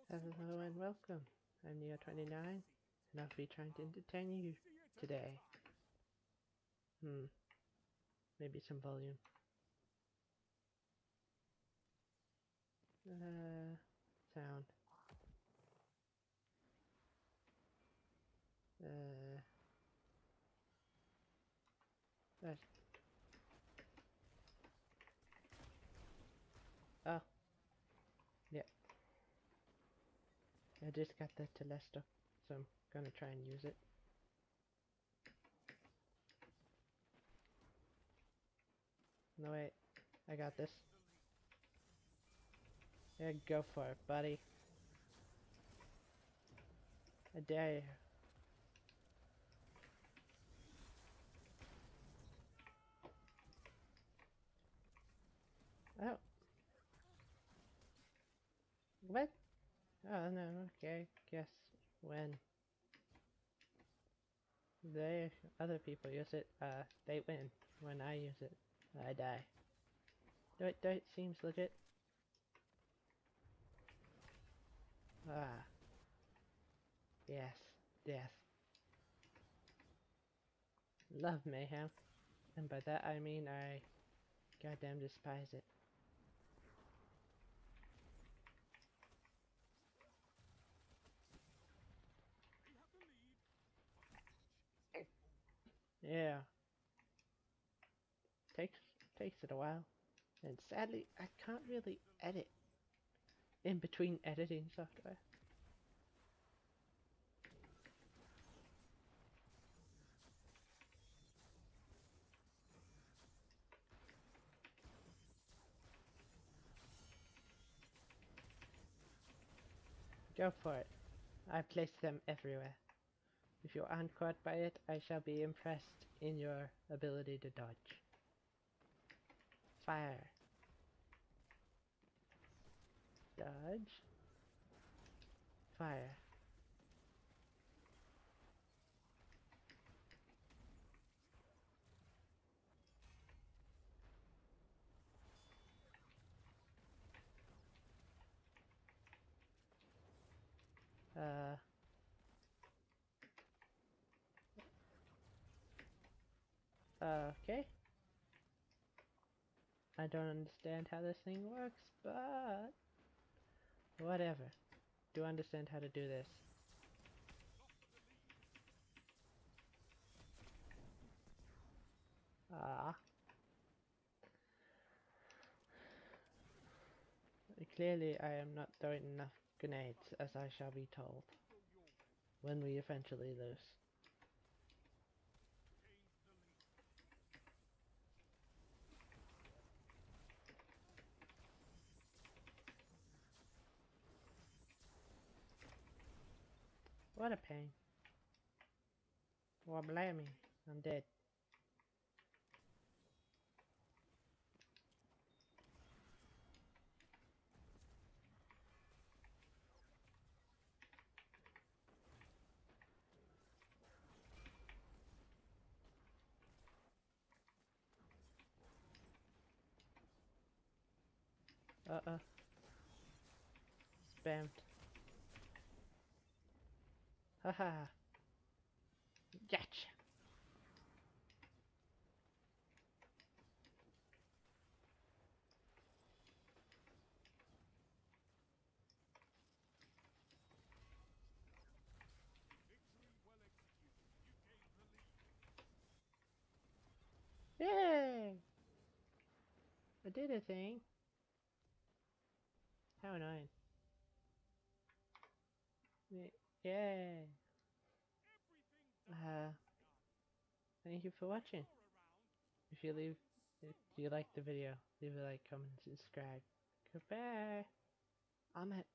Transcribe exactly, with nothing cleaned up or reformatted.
Hello and welcome. I'm Neo twenty-nine, and I'll be trying to entertain you today. Hmm, maybe some volume. Uh, sound. Uh, that. Oh, yeah. I just got the Telesto, so I'm gonna try and use it. No wait, I got this. Yeah, go for it, buddy. I dare you. Oh, what? Oh no, okay. Guess when they other people use it, uh, they win. When I use it, I die. Do it, do it seems legit. Ah, yes, death. Love mayhem, and by that I mean I goddamn despise it. Yeah, takes takes it a while, and sadly I can't really edit in between editing software. Go for it. I place them everywhere. If you aren't caught by it, I shall be impressed in your ability to dodge. Fire. Dodge. Fire. Uh. Okay. I don't understand how this thing works, but whatever. Do understand how to do this. Ah. Clearly I am not throwing enough grenades, as I shall be told, when we eventually lose. What a pain. Well, blamey, I'm dead. Uh-uh. Spammed. Haha. Gotcha. Yay! I did a thing. How annoying. Yay! Uh, thank you for watching. If you leave, if you like the video, leave a like, comment, and subscribe. Goodbye. I'm at